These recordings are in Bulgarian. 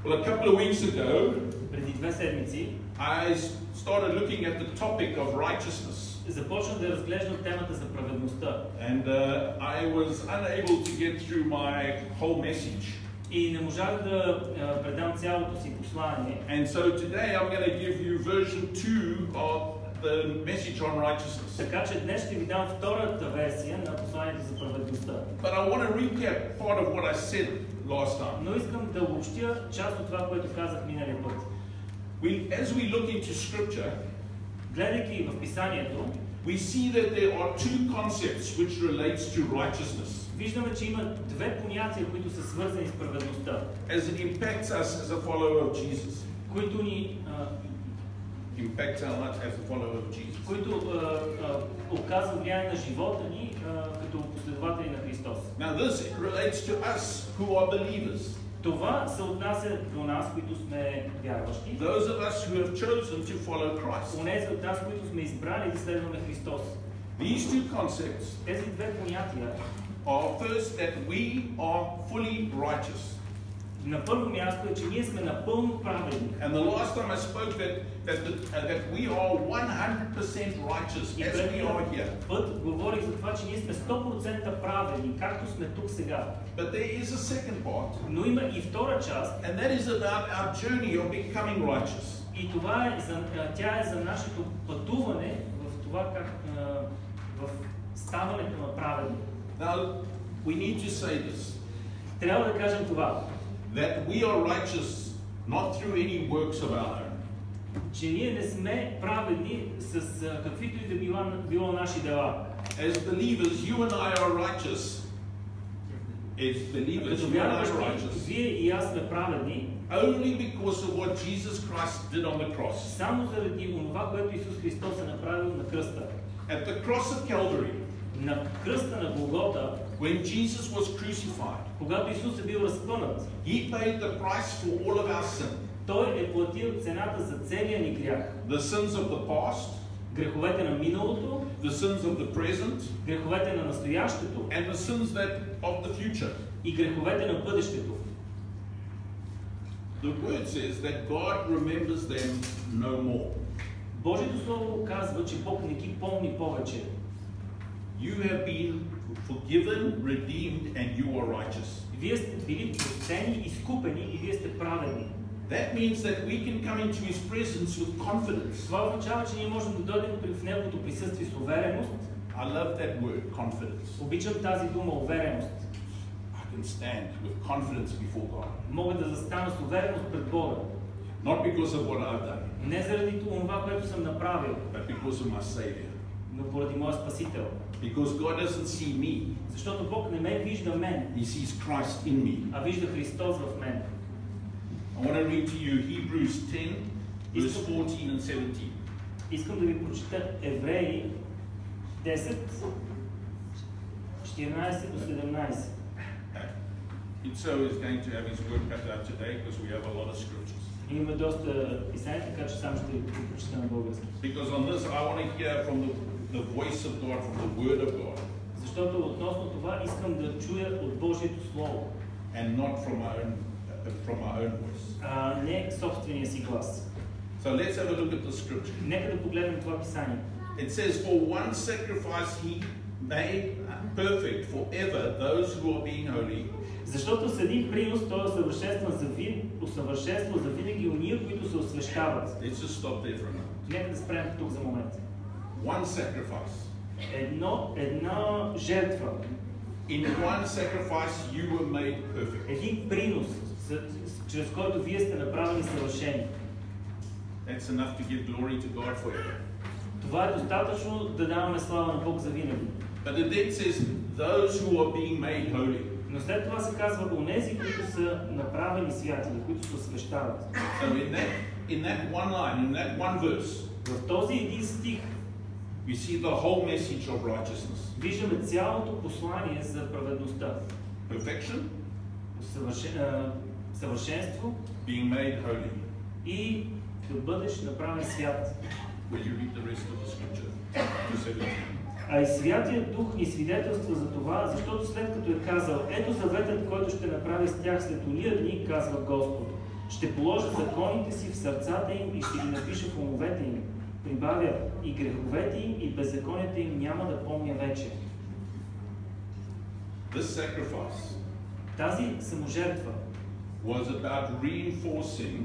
Well, a couple of weeks ago, преди 2 седмици, I started looking at the topic of righteousness. започнах да разглеждам темата за праведността. And I was unable to get through my whole message. И не можах да предам цялото си послание. And so today I'm going to give you version 2 of the message on righteousness. Така че днес ще ви дам втората версия на посланието за праведността. But I want to recap part of what I said last time. Но искам да обобщя част от това, което казах миналия път. As we look into Scripture, гледайки в Писанието, we see that there are two concepts which relates to righteousness. Виждаме, че има две понятия, които са свързани с праведността. As it impacts us as a follower of Jesus. Които ни impacts our lives as a follower of Jesus. Които оказват влияние на живота ни като последователи на Христос. Now this relates to us who are believers. Това се отнася до нас, които сме вярващи. Those of us who have chosen to follow Christ. Онези от нас, които сме избрали да следваме Христос. These two concepts тези две понятия are first that we are fully righteous. На първо място е, че ние сме напълно праведни. And the last time I spoke that we are 100% righteous as we are here. Път говорих за това, че ние сме 100% праведни, както сме тук сега. But there is a second part. Но има и втора част. And that is about our journey of becoming righteous. И това е тя е за нашето пътуване в това как в ставането на праведни. Now we need to say this. Трябва да кажем това. That we are righteous not through any works of our own. Че ние не сме праведни с каквито и да било наши дела. As believers, you and I are righteous. As believers, you and I are righteous. Вие и аз сме праведни. Only because of what Jesus Christ did on the cross. Само заради онова, което Исус Христос е направил на кръста. At the cross of Calvary. На кръста на Голгота. When Jesus was crucified, когато Исус е бил разпънат, He paid the price for all of our sin. Той е платил цената за целия ни грях. The sins of the past, греховете на миналото, the sins of the present, греховете на настоящето, and the sins of the future. И греховете на бъдещето. The word says that God remembers them no more. Божието слово казва, че Бог не ги помни повече. You have been forgiven, redeemed, and you are righteous. Вие сте били простени, изкупени и вие сте праведни. That means that we can come into His presence with confidence. Това означава, че ние можем да дойдем в Неговото присъствие с увереност. I love that word, confidence. Обичам тази дума, увереност. I can stand with confidence before God. Мога да застана с увереност пред Бога. Not because of what I've done. Не заради това, което съм направил. But because of my Savior. Но поради моя Спасител. Because God doesn't see me. Защото Бог не ме вижда мен. He sees Christ in me. А вижда Христос в мен. I want to read to you Hebrews 10, verse 14 and 17. Искам да ви прочета Евреи 10, 14 до 17. Itso is going to have his work cut out today because we have a lot of scriptures. Имаме доста писания, така че само ще ви прочета на български. Because on this I want to hear from the voice of God, from the word of God. Защото относно това искам да чуя от Божието слово. And not from my own voice. Не собствения си глас. So let's have a look at the scripture. Нека да погледнем това писание. It says, for one sacrifice He made perfect forever those who are being holy. Защото с един принос той усъвършенства за винаги уния, които се освещават. Let's just stop there for a moment. Нека да спрем тук за момент. One sacrifice. Една жертва. In one sacrifice you were made perfect. Един принос, чрез който вие сте направени съвършени. That's enough to give glory to God forever. Това е достатъчно да даваме слава на Бог за винаги. But then it says those who are being made holy. Но след това се казва онези, които са направени святи, които се освещават. So in that one line, in that one verse, в този един стих we see the whole message of righteousness. Виждаме цялото послание за праведността. Perfection, съвършенство, being made holy. И да бъдеш направен свят. Will you read the rest of the scripture? А и Святият Дух ни свидетелства за това, защото след като е казал, ето заветът, който ще направи с тях след ония дни, казва Господ. Ще положа законите си в сърцата им и ще ги напиша в умовете им. Прибавя и греховете им и беззаконията им няма да помня вече. This sacrifice Тази саможертва was about reinforcing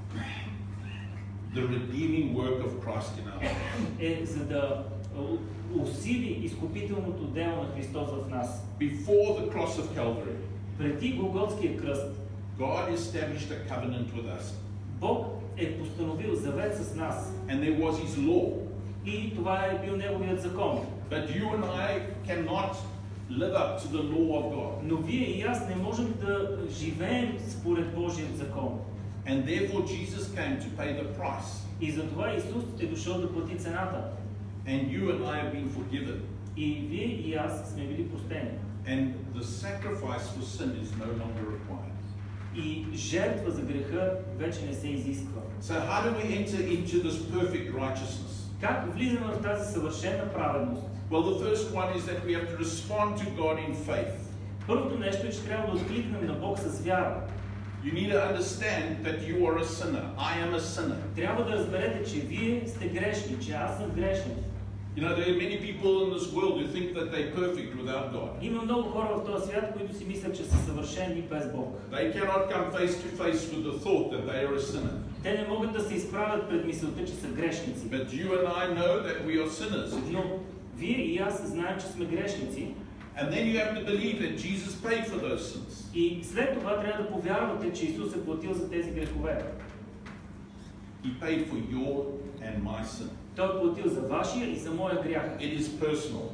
the redeeming work of Christ in our lives. е за да усили изкупителното дело на Христос в нас. Before the cross of Calvary, Преди Голготския кръст, God established a covenant with us. Бог е постановил завет с нас. And there was His law. И това е бил Неговият закон. But you and I cannot live up to the law of God. Но вие и аз не можем да живеем според Божият закон. And therefore Jesus came to pay the price. И затова Исус е дошъл да плати цената. And you and I have been forgiven. И вие и аз сме били простени. And the sacrifice for sin is no longer required. И жертва за греха вече не се изисква. So how do we enter into this perfect righteousness? Как влизаме в тази съвършена праведност? Well, the first one is that we have to respond to God in faith. Първото нещо е, че трябва да откликнем на Бог с вяра. You need to understand that you are a sinner. I am a sinner. Трябва да разберете, че вие сте грешни, че аз съм грешен. You know, there are many people in this world who think that they're perfect without God. Има много хора в този свят, които си мислят, че са съвършени без Бог. They cannot come face to face with the thought that they are a sinner. Те не могат да се изправят пред мисълта, че са грешници. But you and I know that we are sinners. Но вие и аз знаем, че сме грешници. And then you have to believe that Jesus paid for those sins. И след това трябва да повярвате, че Исус е платил за тези грехове. He paid for your and my sin. Той е платил за вашия и за моя грях. It is personal.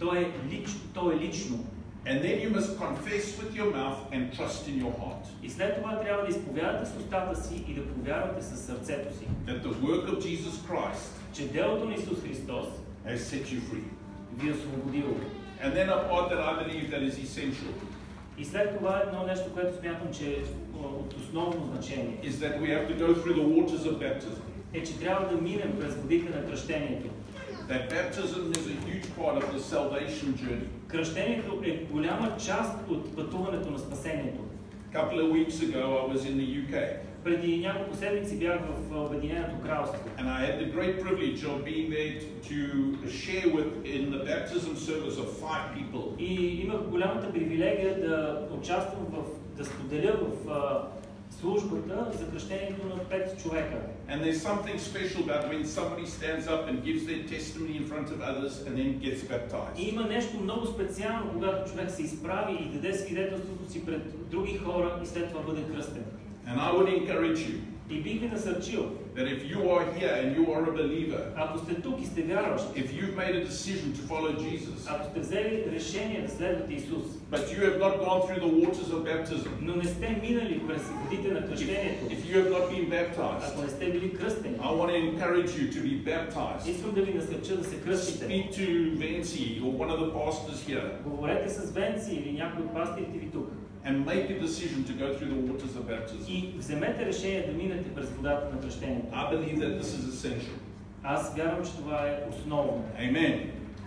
То е лично. And then you must confess with your mouth and trust in your heart И след това трябва да изповядате с устата си и да повярвате със сърцето си, that the work of Jesus Christ че делото на Исус Христос has set you free. ви е освободило. And then a part that I believe that is essential И след това едно нещо, което смятам, че е от основно значение, is that we have to go through the waters of baptism. е, че трябва да минем през водите на кръщението. That baptism is a huge part of the salvation journey. Кръщението е голяма част от пътуването на спасението. A couple of weeks ago I was in the UK. Преди няколко седмици бях в Обединеното кралство. And I had the great privilege of being there to share with in the baptism service of 5 people. И имах голямата привилегия да участвам да споделя в службата за кръщението на 5 човека. And there's something special about when somebody stands up and gives their testimony in front of others and then gets baptized. И има нещо много специално, когато човек се изправи и даде свидетелството си пред други хора и след това бъде кръстен. And I would encourage you И бих ви насърчил, that if you are here and you are a believer, ако сте тук и сте вярващи, if you've made a decision to follow Jesus, ако сте взели решение да следвате Исус, but you have not gone through the waters of baptism, но не сте минали през водите на кръщението, if you have not been baptized, ако не сте били кръстени, I want to encourage you to be baptized. искам да ви насърча да се кръстите. Speak to Vancy or one of the pastors here Говорете с Венци или някой от пастирите ви тук and make a decision to go through the waters of baptism. и вземете решение да минете през водата на кръщението. I believe that this is essential. Аз вярвам, че това е основно. Amen.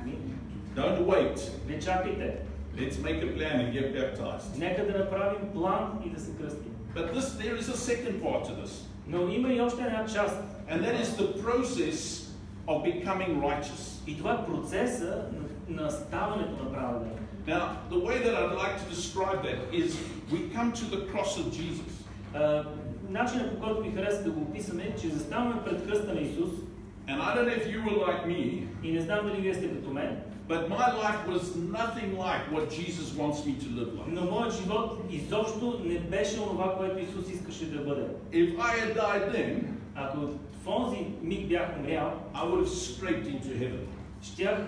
Don't wait. Не чакайте. Let's make a plan and get baptized. Нека да направим план и да се кръстим. But there is a second part to this. Но има и още една част. And that is the process of becoming righteous. И това е процеса на ставането на праведен. Now, the way that I'd like to describe that is we come to the cross of Jesus. Начинът, по който ми хареса да го описаме, е, че заставаме пред кръста на Исус. And I don't know if you were like me, И не знам дали вие сте като мен, but my life was nothing like what Jesus wants me to live like. но моят живот изобщо не беше онова, което Исус искаше да бъде. If I had died then, Ако в онзи миг бях умрял, I would have scraped into heaven. щях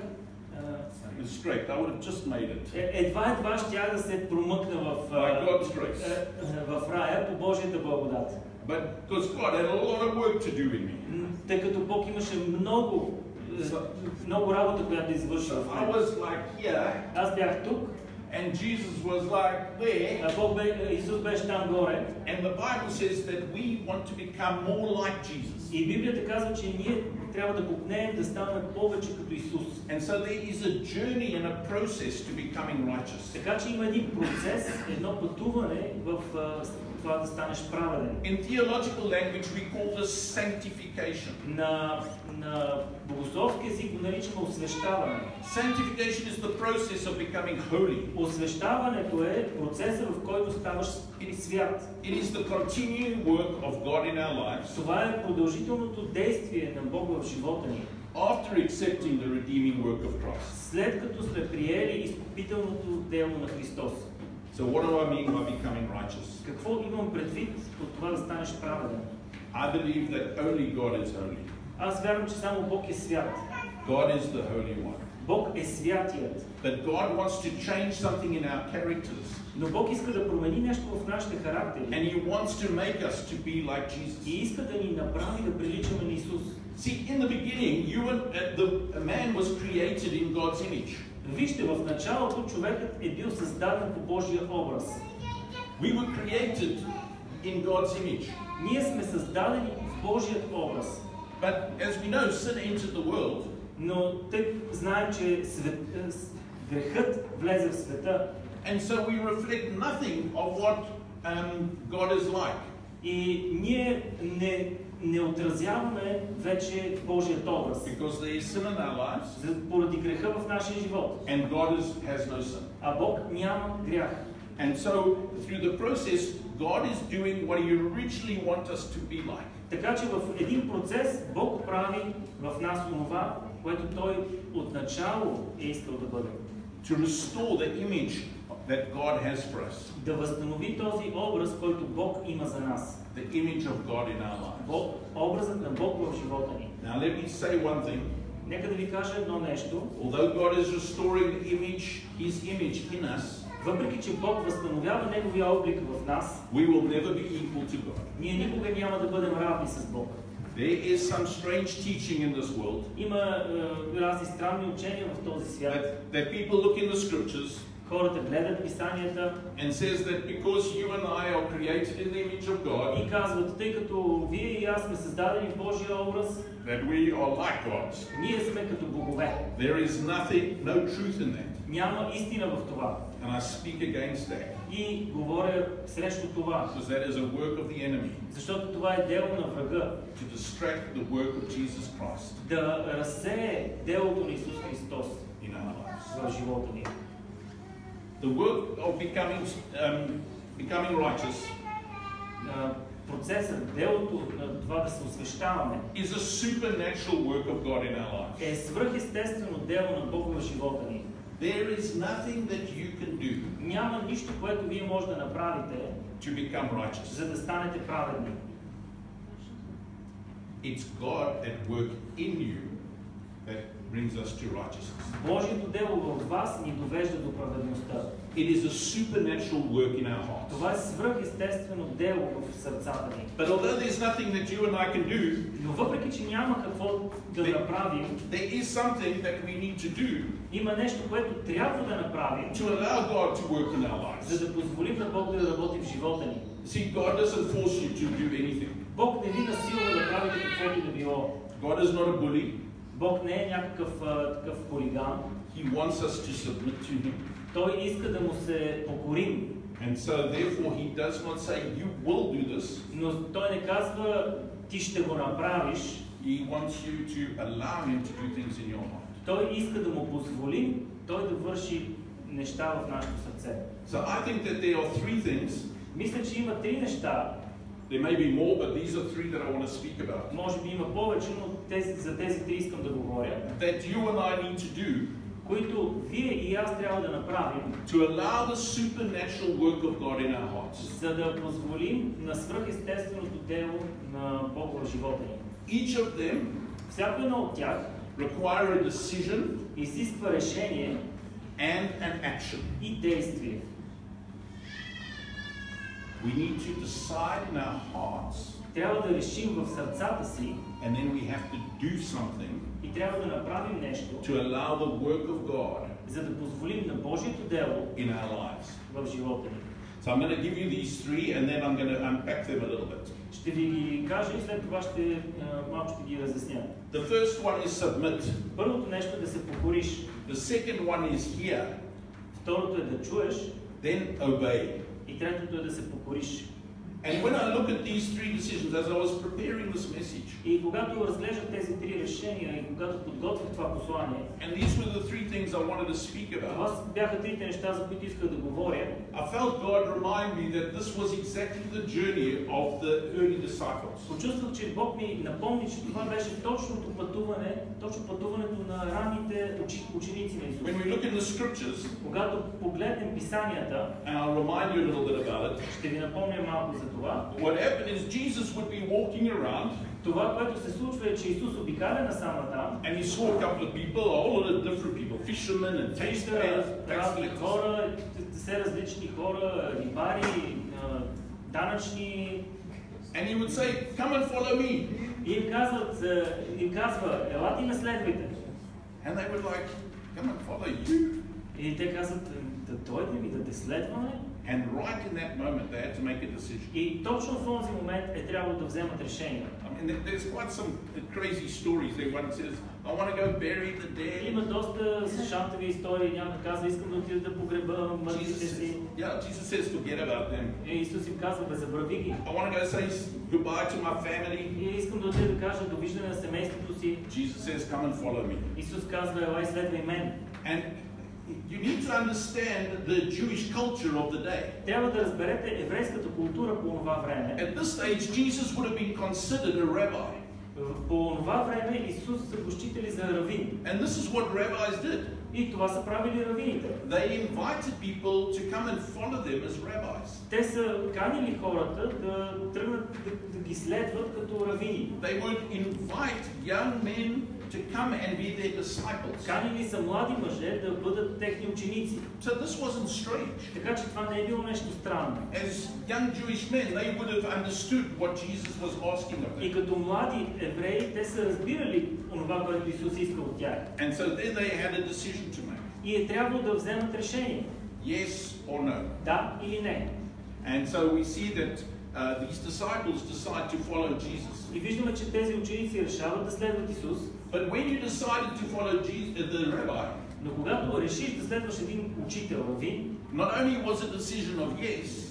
I would have just made it. едва щях да се промъкна By God's grace. в рая по Божията благодат. But because God had a lot of work to do in me. Тъй като Бог имаше много работа, която да извърши в I мен. was like here, Аз бях тук, and Jesus was like there. а Исус беше там горе. And the Bible says that we want to become more like Jesus. И Библията казва, че ние трябва да копнеем да станем повече като Исус. And so there is a journey and a process to becoming righteous. Така че има един процес, едно пътуване в това да станеш праведен. In theological language, we call this sanctification. На богословски език го наричаме освещаване. Sanctification is the process of becoming holy. Освещаването е процесът, в който ставаш свят. It is the continuing work of God in our lives. Това е продължителното действие на Бог в живота ни. After accepting the redeeming work of Christ. След като сме приели изкупителното дело на Христос. So what do I mean by becoming righteous? Какво имам предвид от това да станеш праведен? I believe that only God is holy. Аз вярвам, че само Бог е свят. God is the holy one. Бог е святият. But God wants to change something in our characters. Но Бог иска да промени нещо в нашите характери. And He wants to make us to be like Jesus. И иска да ни направи да приличаме на Исус. See, in the beginning, a man was created in God's image. Вижте, в началото човекът е бил създаден по Божия образ. We were created in God's image. Ние сме създадени в Божият образ. But as we know, sin entered the world. Но тъй знаем, че грехът влезе в света. And so we reflect nothing of what God is like. И ние не отразяваме вече Божият образ. Because there is sin in our lives. Поради греха в нашия живот. And God has no sin. А Бог няма грях. And so through the process, God is doing what He originally wants us to be like. Така че в един процес Бог прави в нас онова, което Той отначало е искал да бъде. To restore the image that God has for us. Да възстанови този образ, който Бог има за нас. The image of God in our lives. Образът на Бог в живота ни. Now let me say one thing. Нека да ви кажа едно нещо. Although God is restoring His image in us, въпреки че Бог възстановява Неговия облик в нас, we will never be equal to God. Ние никога няма да бъдем равни с Бог. There is some strange teaching in this world. Има разни странни учения в този свят. That people look in the scriptures. Хората гледат писанията. And says that because you and I are created in the image of God. И казват, тъй като вие и аз сме създадени в Божия образ. That we are like gods. Ние сме като богове. There is no truth in that. Няма истина в това. And I speak against that. И говоря срещу това. Because that is a work of the enemy. Защото това е дело на врага. To distract the work of Jesus Christ. Да разсее делото на Исус Христос in our lives. В живота ни. The work of becoming righteous. Процесът, делото на това да се освещаваме is a supernatural work of God in our lives. Е свръхестествено дело на Бог в живота ни. There is nothing that you can do. Няма нищо, което вие може да направите, to become righteous. За да станете праведни. It's God at work in you that brings us to righteousness. Божието дело в вас ни довежда до праведността. It is a supernatural work in our hearts. Това е свръхестествено дело в сърцата ни. But although there's nothing that you and I can do, но въпреки че няма какво да направим, there is something that we need to do. Има нещо, което трябва да направим, to allow God to work in our lives. За да позволим на Бог да работи в живота ни. See, God doesn't force you to do anything. Бог не ви насилва да правите каквото и да било. God is not a bully. Бог не е някакъв такъв хулиган. He wants us to submit to Him. Той иска да му се покорим. And so therefore he does not say you will do this. Но той не казва ти ще го направиш. He wants you to allow him to do things in your heart. Той иска да му позволим той да върши неща в нашето сърце. So I think that there are three things. Мисля, че има три неща. There may be more, but these are three that I want to speak about. Може би има повече, но за тези три искам да говоря. That you and I need to do. Които вие и аз трябва да направим, to allow the supernatural work of God in our hearts. За да позволим на свръхестественото дело на Бог в живота ни. Each of them, всяко едно от тях, require a decision, изисква решение and an action. И действие. We need to decide in our hearts. Трябва да решим в сърцата си. And then we have to do something. И трябва да направим нещо. To allow the work of God. За да позволим на Божието дело. In our lives. В живота ни. So I'm going to give you these three, and then I'm going to unpack them a little bit. Ще ви ги кажа и след това малко ще ги разясня. The first one is submit. Първото нещо е да се покориш. The second one is hear. Второто е да чуеш. Then obey. И третото е да се покориш. And when I look at these three decisions, as I was preparing this message, И когато разглеждах тези три решения и когато подготвих това послание, and these were the three things I wanted to speak това about, бяха трите неща, за които исках да говоря. I felt God remind me that this was exactly the journey of the early disciples. Почувствах, че Бог ми напомни, че това беше точното пътуване, точно пътуването на ранните ученици на Исус. When we look in the scriptures, Когато погледнем писанията, and I'll remind you a little bit about it, ще ви напомня малко за това. what happened is Jesus would be walking around, Това, което се случва е, че Исус обикаля насам там, and he saw a couple of people, a whole lot of different people, fishermen and tax payers, tax разни collectors. хора, все различни хора, рибари, данъчни. And he would say, "Come and follow me." И им казва, елате и ме следвайте. And they would like, "Come and follow you." И те казват, да дойдем и да те следваме. And right in that moment, they had to make a decision. И точно в този момент е трябвало да вземат решение. I mean, there's quite some crazy stories. There one says, "I want to go bury the dead." Има доста шантави истории. Някой казва, искам да отида да погреба мъртвите си. Jesus says, "Forget about them. И Исус им казва, бе, забрави ги. I want to go say goodbye to my family." И искам да отида да кажа довиждане на семейството си. Jesus says, "Come and follow me." Исус казва, елай следвай мен. And you need to understand the Jewish culture of the day. Трябва да разберете еврейската култура по това време. At this stage, Jesus would have been considered a rabbi. По това време Исус са го считали за равин. And this is what rabbis did. И това са правили равините. They invited people to come and follow them as rabbis. Те са канили хората да тръгнат да ги следват като равини. They would invite young men to come and be their disciples. Канили са млади мъже да бъдат техни ученици. So this wasn't strange. Така че това не е било нещо странно. As young Jewish men, they would have understood what Jesus was asking of И them. като млади евреи, те са разбирали онова, което Исус иска от тях. And so then they had a decision to make. И е трябвало да вземат решение. Yes or no. Да или не. And so we see that these disciples decide to follow Jesus. И виждаме, че тези ученици решават да следват Исус. But when you decided to follow the rabbi, Но когато решиш да следваш един учител, равин, not only was a decision of yes,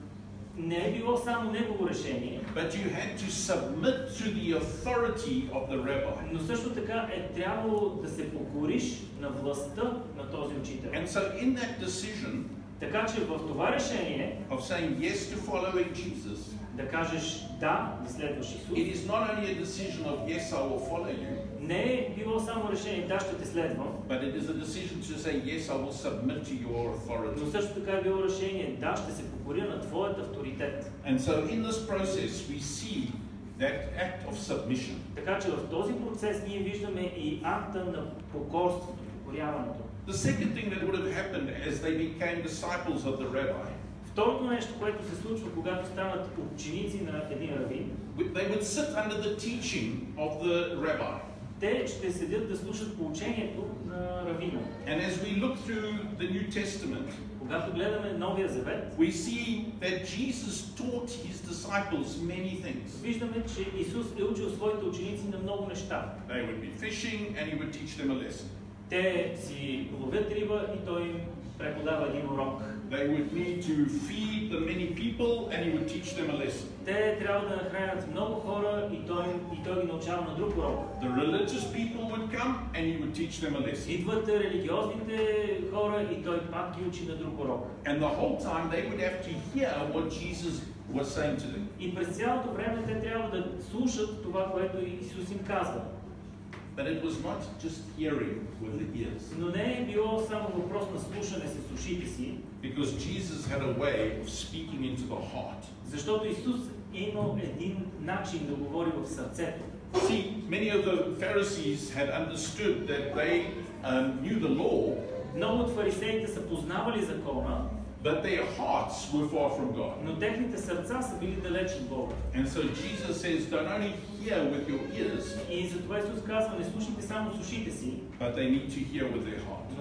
не е било само негово решение, but you had to submit to the authority of the rabbi. но също така е трябвало да се покориш на властта на този учител. And so in that decision Така че в това решение of saying yes to following Jesus, да кажеш да, да следваш Исус, it is not only a decision of yes, I will follow you, не е било само решение да, ще те следвам, but it is a decision to say yes, I will submit to your authority. но също така е било решение да, ще се покоря на твоят авторитет. And so in this process we see that act of submission. Така че в този процес ние виждаме и акта на покорството, покоряването. The second thing that would have happened as they became disciples of the rabbi, Второто нещо, което се случва, когато станат ученици на един равин, they would sit under the teaching of the rabbi. те ще седят да слушат поучението на равина. And as we look through the New Testament, Когато гледаме Новия Завет, we see that Jesus taught his disciples many things. виждаме, че Исус е учил своите ученици на много неща. They would be fishing and he would teach them a lesson. Те си ловят риба и той им преподава един урок. They would need to feed the many people and he would teach them a lesson. Те трябва да нахранят много хора и той ги научава на друг урок. The religious people would come and he would teach them a lesson. Идват религиозните хора и той пак ги учи на друг урок. And the whole time they would have to hear what Jesus was saying to them. И през цялото време те трябва да слушат това, което Исус им казва. But it was not just hearing with the ears. Но не е било само въпрос на слушане с ушите си, Because Jesus had a way of speaking into the heart. защото Исус е имал един начин да говори в сърцето. See, many of the Pharisees had understood that they knew the law, Много от фарисеите са познавали закона, but their hearts were far from God. но техните сърца са били далеч от Бога. And so Jesus says, don't only hear with your ears, И затова Исус казва, не слушайте само с ушите си, but they need to hear with their heart.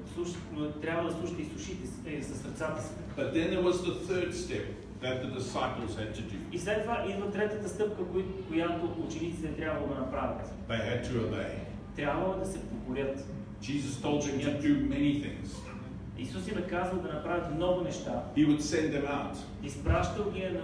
но трябва да слушате и с ушите си, със сърцата си. But then there was the third step that the disciples had to do. И след това идва третата стъпка, която учениците трябва да направят. They had to obey. Трябва да се покорят. Jesus told them to do many things. Исус им е казал да направят много неща. He would send them out. Изпращал ги на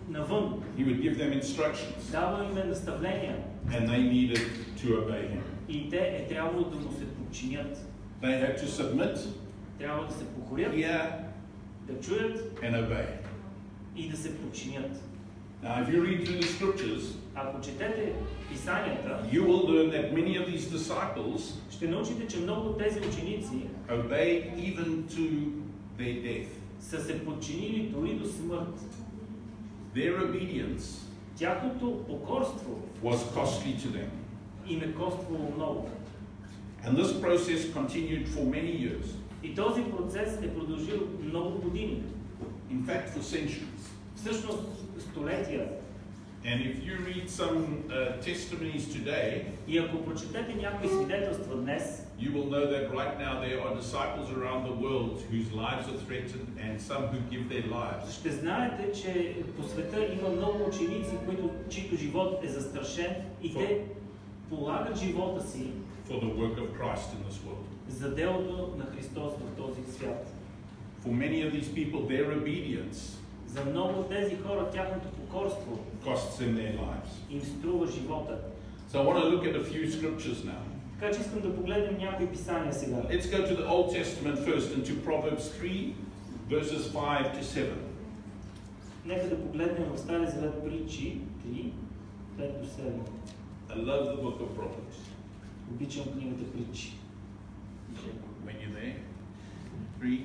навън. He would give them instructions, Дава им наставления. and they needed to obey him. И те трябвало да му се подчинят. They had to submit, Трябва да се покорят, hear, да чуят and obey. и да се подчинят. Now, if you read through the scriptures, Ако четете писанията, you will learn that many of these disciples ще научите, че много от тези ученици obeyed even to their death. са се подчинили дори до смърт. Their obedience Тяхното покорство was costly to them. им е коствало много. And this process continued for many years. И този процес е продължил много години. In fact, for centuries. Всъщност столетия. And if you read some testimonies today, И ако прочетете някои свидетелства днес, you will know that right now there are disciples around the world whose lives are threatened and some who give their lives. ще знаете, че по света има много ученици, чийто живот е застрашен и те полагат живота си For the work of Christ in this world. за делото на Христос в този свят. For many of these people, their obedience За много от тези хора тяхното покорство costs them their lives. им струва живота. So I want to look at a few scriptures now. Така че искам да погледнем някои писания сега. Let's go to the Old Testament first and to Proverbs 3, verses 5 to 7. Нека да погледнем в Стария Завет Притчи 3, 5 до 7. I love the book of Proverbs. Обичам книгата Притчи. When you're there, 3,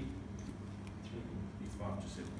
5 to 7.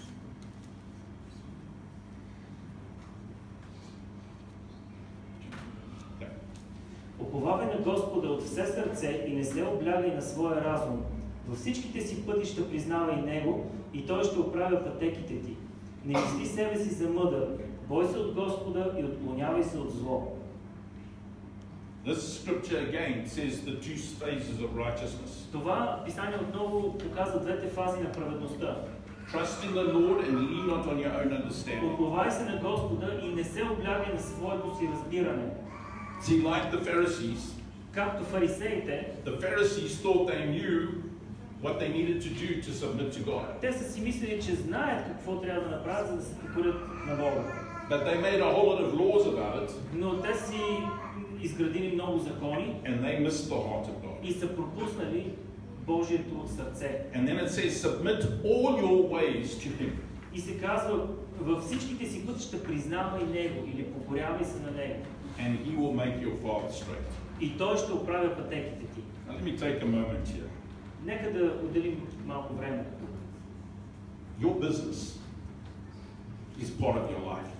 Уповавай на Господа от все сърце и не се облягай на своя разум. Във всичките си пътища признавай Него и Той ще оправя пътеките ти. Не мисли себе си за мъдър, бой се от Господа и отклонявай се от зло. This scripture again says the two phases of righteousness. Това писание отново показва двете фази на праведността. Trust in the Lord and lean not on your own understanding. Уповай се на Господа и не се облягай на своето си разбиране. See, like the Pharisees, Както фарисеите, the Pharisees thought they knew what they needed to do to submit to God. те са си мислили, че знаят какво трябва да направят, за да се покорят на Бога. But they made a whole lot of laws about it, Но те си изградили много закони and they missed the heart of God. и са пропуснали Божието сърце. And then it says, submit all your ways to Him. И се казва, във всичките си пътища признавай Него или покорявай се на Него. And He will make your path straight. И Той ще оправя пътеките ти. Now let me take a moment here. Нека да отделим малко време. Your business is part of your life.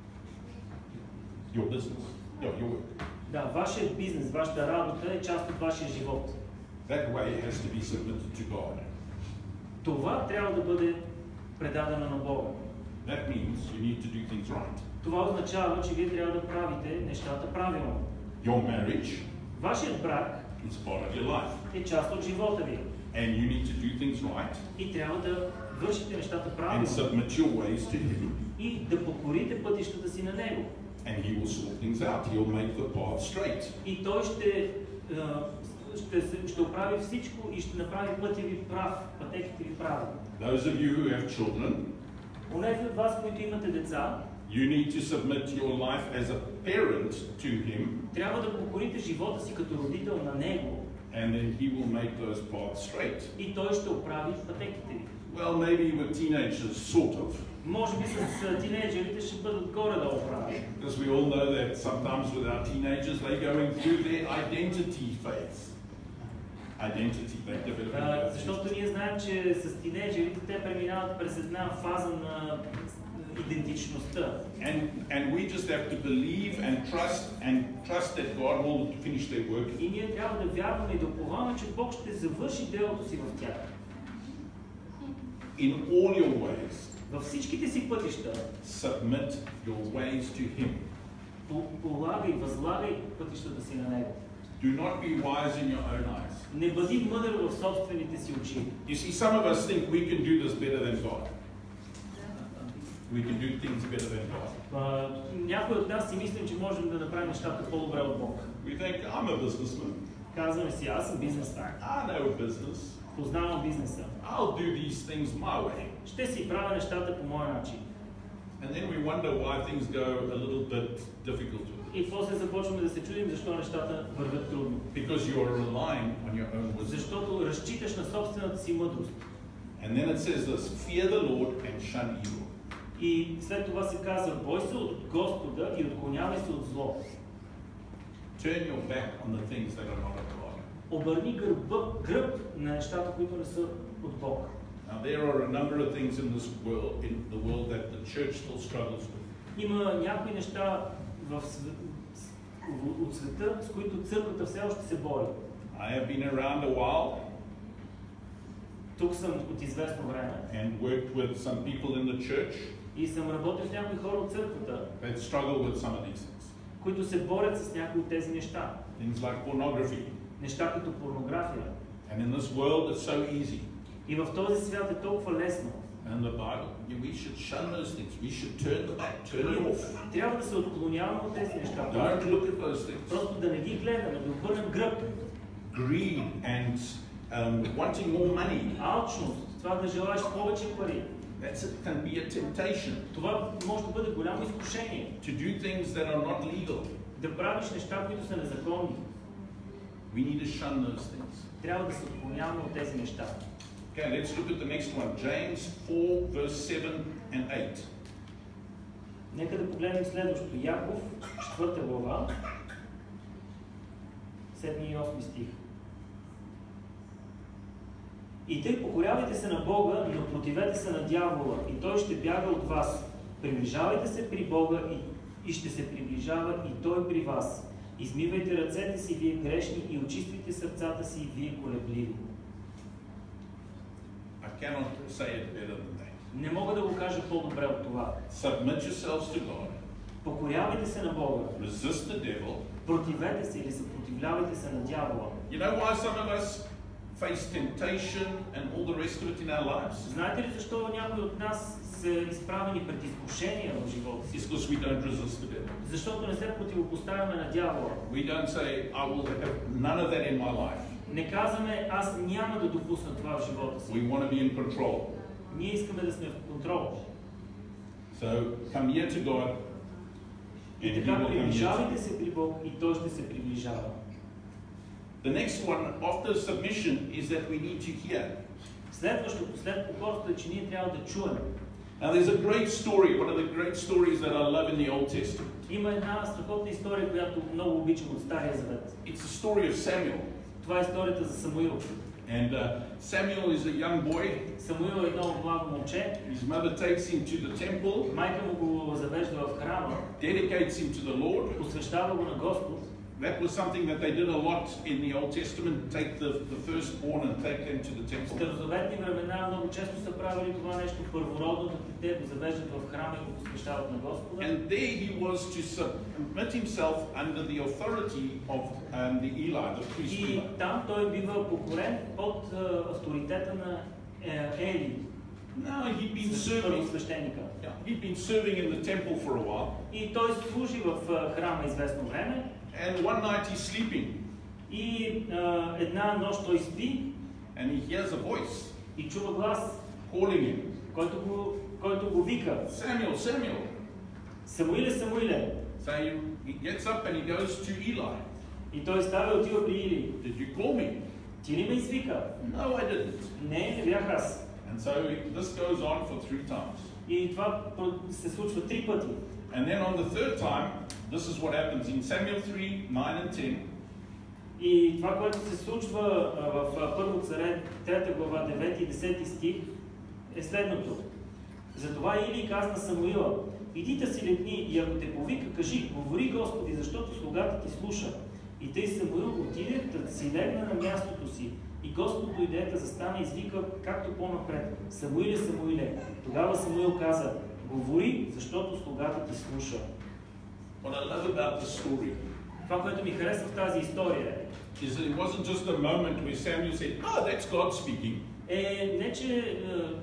Your business, your work. Да, вашият бизнес, вашата работа е част от вашия живот. That way has to be submitted to God. Това трябва да бъде предадено на Бога. That means you need to do things right. Това означава, че вие трябва да правите нещата правилно. Your marriage Вашият брак is part of your life. е част от живота ви. And you need to do things right И трябва да вършите нещата and правилно. submit your ways to Him. И да покорите пътищата си на Него. And He will sort things out. He'll make the path straight. И Той ще оправи всичко и ще направи пътя ви прав, пътеките ви прави. Those of you who have children, Онези от вас, които имате деца, you need to submit your life as a parent to Him, трябва да покорите живота си като родител на Него and then He will make those paths straight. и Той ще оправи пътеките ви. Well, maybe with teenagers, sort of. Може би с тинейджерите ще бъдат горе-долу прави. Because we all know that sometimes with our teenagers, they're going through their identity phase. Identity, they develop an identity. Защото ние знаем, че с тинейджерите те преминават през една фаза на идентичността. And we just have to believe and trust that God will finish their work. И ние трябва да вярваме и да уповаваме, че Бог ще завърши делото си в тях. In all your ways, Във всичките си пътища submit your ways to Him. полагай, възлагай пътищата си на Него. Do not be wise in your own eyes. Не бъди мъдър в собствените си очи. You see, some of us think we can do this better than God. We can do things better than God. Някой от нас си мислим, че можем да направим нещата по-добре от Бог. We think, I'm a businessman. Казваме си, аз съм бизнесмен. I know business. Познавам бизнеса. I'll do these things my way. Ще си правя нещата по моя начин. And then we wonder why things go a little bit difficult with it. И после започваме да се чудим защо нещата вървят трудно. Because you are relying on your own wisdom. Защото разчиташ на собствената си мъдрост. And then it says this, fear the Lord and shun evil. И след това се казва, бой се от Господа и отклонявай се от зло. Turn your back on the things that are not of God. Обърни гръб на нещата, които не са от Бог. Now there are a number of things in this world, in the world that the church still struggles with. Има някои неща от света, с които църквата все още се бори. I have been around a while. Тук съм от известно време. And worked with some people in the church. И съм работил с някои хора от църквата, That struggle with some of these things. които се борят с някои от тези неща. Things like pornography. Неща като порнография. And in this world it's so easy. И в този свят е толкова лесно. And the Bible, we should shun those things. We should turn the back, turn it off. Трябва да се отклоняваме от тези неща. Don't look at those things. Просто да не ги гледаме, да обърнем гръб. Greed and wanting more money. Алчност, това да желаеш повече пари. Can be a temptation. Това може да бъде голямо изкушение. To do things that are not legal. Да правиш неща, които са незаконни. We need to shun those things. Трябва да се отклоняваме от тези неща. Okay, let's look at the next one. James 4, verse 7 and 8. Нека да погледнем следващото. Яков, 4 глава, 7 и 8 стих. И тъй покорявайте се на Бога, но противете се на дявола, и той ще бяга от вас. Приближавайте се при Бога и ще се приближава и той при вас. Измивайте ръцете си, вие грешни, и очиствайте сърцата си, вие колебливи. I cannot say it better than that. Не мога да го кажа по-добре от това. Submit yourselves to God. Покорявайте се на Бога. Resist the devil. Противете се или съпротивлявайте се на дявола. You know why some of us face temptation and all the rest of it in our lives? Знаете ли защо някои от нас са изправени пред изкушения в живота си? It's because we don't resist the devil. Защото не се противопоставяме на дявола. We don't say, I will have none of that in my life. Не казваме, аз няма да допусна това в живота си. We want to be in control. Ние искаме да сме в контрол. So come here to God. И And he така will come here. приближавайте се при Бог и Той ще се приближава. The next one after submission is that we need to hear. Следващото, след покорството е, че ние трябва да чуем. Now there's a great story, one of the great stories that I love in the Old Testament. Има една страхотна история, която много обичам от Стария Завет. It's the story of Samuel. Това е историята за Самуил. And Samuel is a young boy. Самуил е едно младо момче. His mother takes him to the temple. Майка му го завежда в храма. Dedicates him to the Lord. Посвещава го на Господ. That was something that they did a lot in the Old Testament, take the firstborn and take them to the В temple. старозаветни времена много често са правили това нещо. Първородното дете го завеждат в храма и го посвещават на Господа. And there he was to submit himself under the authority of the Eli, the priest. И там той бива покорен под авторитета на Ели, Now he'd been serving. свещеника. He'd been serving in the temple for a while. И той служи в храма известно време. And one night he's sleeping. И една нощ той спи. And he hears a voice. И чува глас, Calling him. който го вика. Samuel, Samuel. Самуиле, Самуиле. So he gets up and he goes to Eli. И той става и отива при Или. Did you call me? Ти ли ме извика? No, I didn't. Не бях аз. And so this goes on for 3 times. И това се случва 3 пъти. And then on the 3rd time, this is what happens in Samuel 3, 9 and 10. И това, което се случва в Първо царе, 3 глава, 9 и 10 стих, е следното. Затова Или каза на Самуила: иди да си легни и ако те повика, кажи: говори Господи, защото слугата ти слуша. И тъй Самуил отиде, да си легна на мястото си. И Господ дойде да застане и извика, както по-напред: Самуиле, Самуиле. Тогава Самуил каза: говори, защото слугата ти слуша. What I love about this story Това, което ми харесва в тази история is that it wasn't just a moment where Samuel said, "Oh, that's God speaking." не че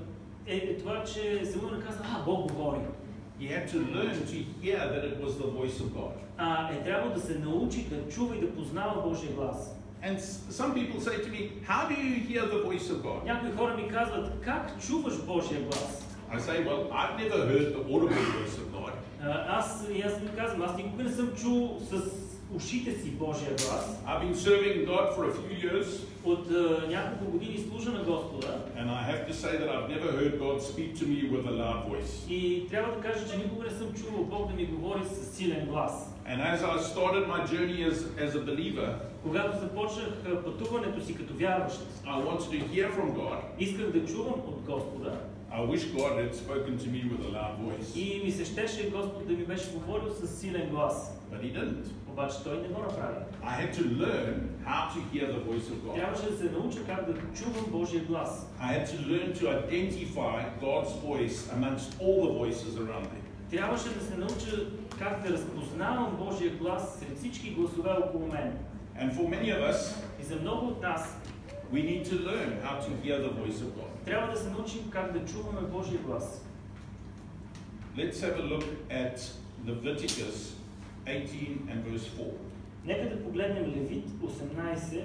това, че Самуил каза: Бог говори. He had to learn to hear that it was the voice of God. Трябва да се научи да чува и да познава Божия глас. And some people say to me, "How do you hear the voice of God?" Някои хора ми казват: как чуваш Божия глас? I say, well, I've never heard the audible voice of God. Аз ви казвам, аз никога не съм чул с ушите си Божия глас. I've been serving God for a few years. От няколко години служа на Господа. And I have to say that I've never heard God speak to me with a loud voice. И трябва да кажа, че никога не съм чувал Бог да ми говори с силен глас. And as I started my journey as a believer, когато започнах пътуването си като вярващ, I wanted to hear from God. Исках да чувам от Господа. I wish God had spoken to me with a loud voice. И ми се щеше Господ да ми беше говорил с силен глас. But he didn't. Обаче той не го направи. I had to learn how to hear the voice of God. Трябваше да се науча как да чувам Божия глас. I had to learn to identify God's voice amongst all the voices around me. Трябваше да се науча как да разпознавам Божия глас сред всички гласове около мен. And for many of us, И за много от нас, we need to learn how to hear the voice of God. трябва да се научим как да чуваме Божия глас. Let's have a look at Leviticus 18 and verse 4. Нека да погледнем Левит 18.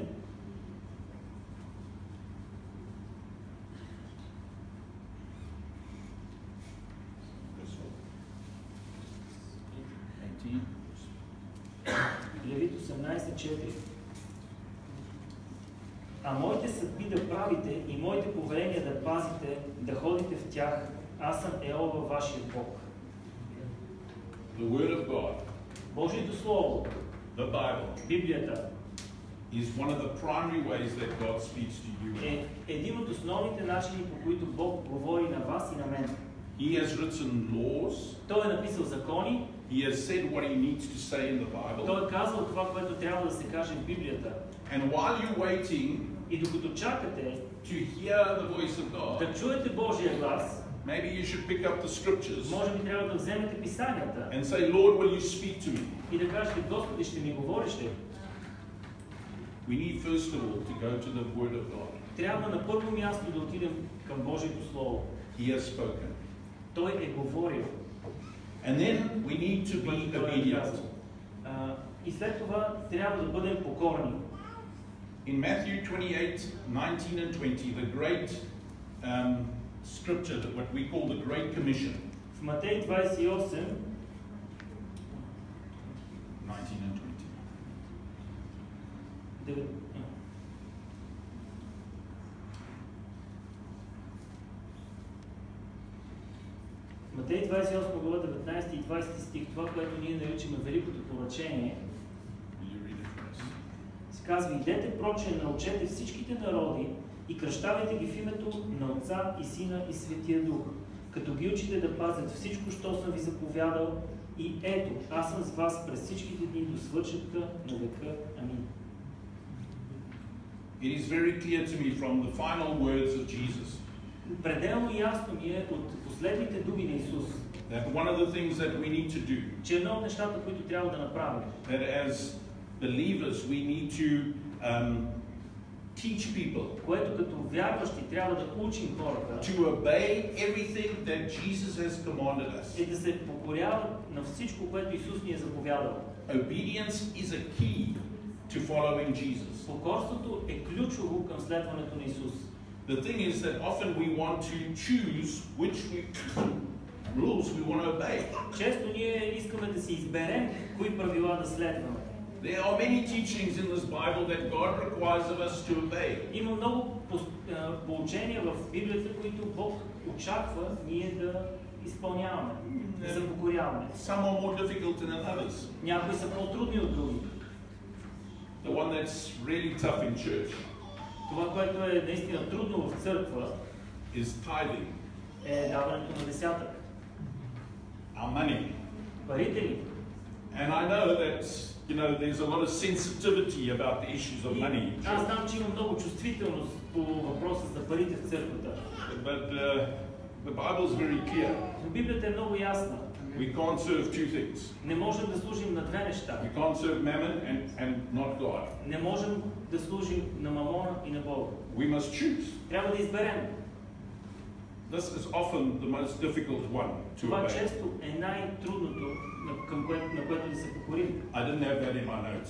Левит 18:4. А моите съдби да правите и моите повеления да пазите, да ходите в тях, аз съм Еова, вашия Бог. The Word of God, Божието Слово, the Bible, Библията, is one of the primary ways that God speaks to you. е един от основните начини, по които Бог говори на вас и на мен. He has written laws. Той е написал закони. He has said what he needs to say in the Bible. Той е казал това, което трябва да се каже в Библията. And while you're waiting И докато чакате to hear the voice of God, да чуете Божия глас, maybe you should pick up the scriptures може би трябва да вземете писанията and say, Lord, will you speak to me? и да кажете, Господи, ще ми говориш ли? We need first of all to go to the Word of God. Трябва на първо място да отидем към Божието Слово. He has spoken. Той е говорил. And then we need to be obedient. И след това трябва да бъдем покорни. In Matthew 28, 19 and 20, the great scripture, that what we call the Great Commission. В Матей 28, 19 and 20. Матей 28 глава 19 и 20 стих, това, което ние наричаме Великото поръчение, се казва: идете проче, научете всичките народи и кръщавайте ги в името на Отца и Сина и Светия Дух, като ги учите да пазят всичко, що съм ви заповядал, и ето, аз съм с вас през всичките дни до свършетка на века. Амин. It is very clear to me from the final words of Jesus Пределно ясно ми е от последните думи на Исус, that one of the things that we need to do, че едно от нещата, които трябва да направим, that as believers we need to teach people което като вярващи трябва да учим хората, to obey everything that Jesus has commanded us. е да се покоряват на всичко, което Исус ни е заповядал. Obedience is a key to following Jesus. Покорството е ключово към следването на Исус. The thing is that often we want to choose which rules we want to obey. Често ние искаме да си изберем кои правила да следваме. There are many teachings in this Bible that God requires of us to obey. Има много поучения в Библията, които Бог очаква ние да изпълняваме, да се покоряваме. Some are more difficult than others. Някои са по-трудни от други. The one that's really tough in church Това, което е наистина трудно в църква, is tithing, е даването на десятък. our money. Парите ни. And I know that, you know, there's a lot of sensitivity about the issues of money in Аз church. знам, че има много чувствителност по въпроса за парите в църквата. But the Bible is very clear. Но Библията е много ясна. We can't serve two things. Не можем да служим на две неща. We can't serve mammon and not God. Не можем да служим на Мамона и на Бога. We must choose. Трябва да изберем. This is often the most difficult one to Това obey. често е най-трудното, на което да се покорим. I didn't have that in my notes.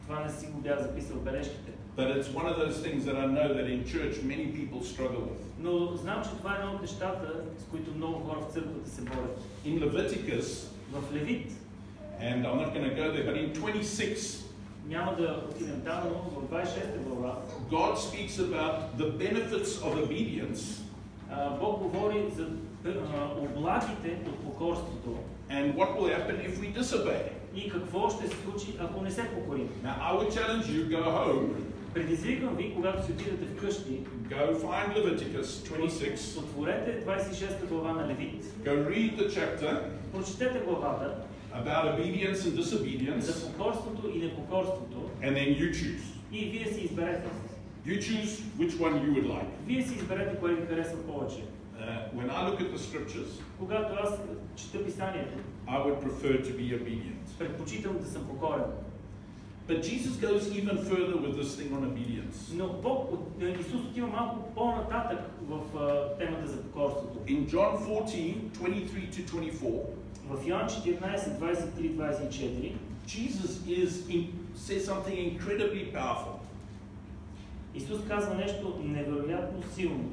Това не си го бях записал в бележките. But it's one of those things that I know that in church many people struggle with. Но знам, че това е едно от нещата, с които много хора в църквата се борят. In Leviticus, В Левит, and I'm not going to go there, but in 26, няма да отидем там, но в 26 глава, God speaks about the benefits of obedience Бог говори за облагите от покорството and what will happen if we disobey. и какво ще се случи, ако не се покорим. Now, I would challenge you, go home, Предизвиквам ви, когато си отидете вкъщи, go find Leviticus 26, отворете 26 глава на Левит, go read the chapter прочетете главата about obedience and за disobedience, покорството и непокорството and then you choose. и вие си изберете. You choose which one you would like. Вие си изберете кое ви харесва повече. When I look at the scriptures, Когато аз чета писанието, I would prefer to be obedient. предпочитам да съм покорен. But Jesus goes even further with this thing on obedience. Но Исус отива малко по-нататък в темата за покорството. In John 14, 23 to 24, В Йоан 14, 23-24, Jesus says something incredibly powerful. Исус казва нещо невероятно силно.